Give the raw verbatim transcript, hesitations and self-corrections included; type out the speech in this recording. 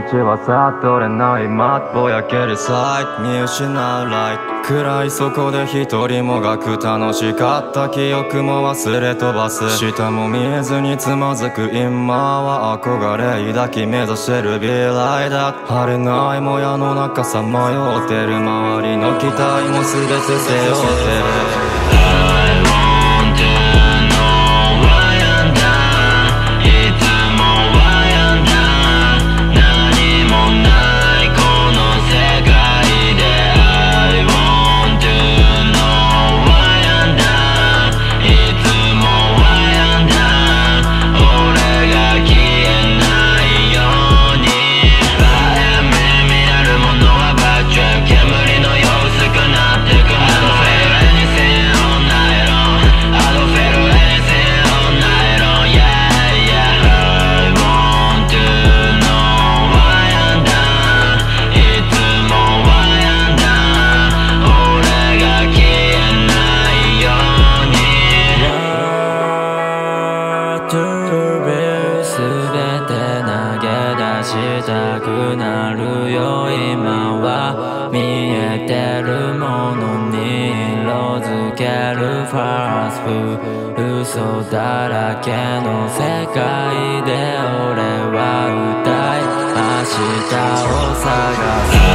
道は悟れないまっぼやけるサイト見失うライト暗いそこで一人もがく楽しかった記憶も忘れ飛ばす下も見えずにつまずく今は憧れ抱き目指してる未来だ晴れないもやの中さまよってる周りの期待も全て背負ってるしたくなるよ今は見えてるものに色づけるファースト嘘だらけの世界で俺は歌い明日を探す